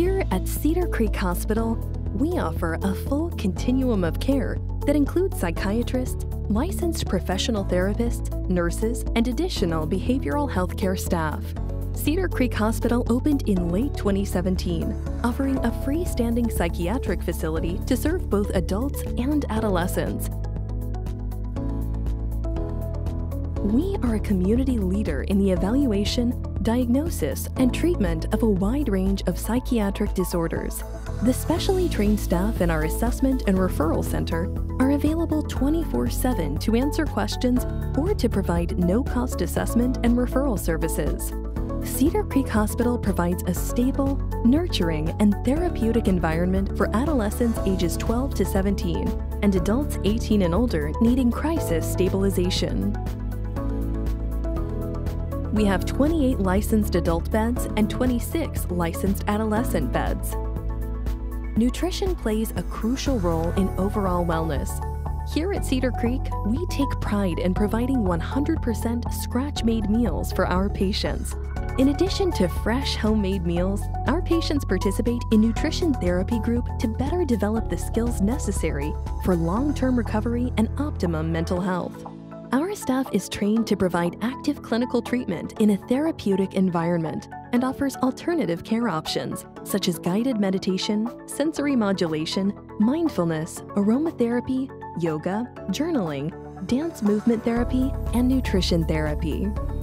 Here at Cedar Creek Hospital, we offer a full continuum of care that includes psychiatrists, licensed professional therapists, nurses, and additional behavioral health care staff. Cedar Creek Hospital opened in late 2017, offering a freestanding psychiatric facility to serve both adults and adolescents. We are a community leader in the evaluation, diagnosis, and treatment of a wide range of psychiatric disorders. The specially trained staff in our assessment and referral center are available 24/7 to answer questions or to provide no-cost assessment and referral services. Cedar Creek Hospital provides a stable, nurturing, and therapeutic environment for adolescents ages 12 to 17 and adults 18 and older needing crisis stabilization. We have 28 licensed adult beds and 26 licensed adolescent beds. Nutrition plays a crucial role in overall wellness. Here at Cedar Creek, we take pride in providing 100% scratch-made meals for our patients. In addition to fresh homemade meals, our patients participate in nutrition therapy group to better develop the skills necessary for long-term recovery and optimum mental health. Our staff is trained to provide active clinical treatment in a therapeutic environment and offers alternative care options such as guided meditation, sensory modulation, mindfulness, aromatherapy, yoga, journaling, dance movement therapy, and nutrition therapy.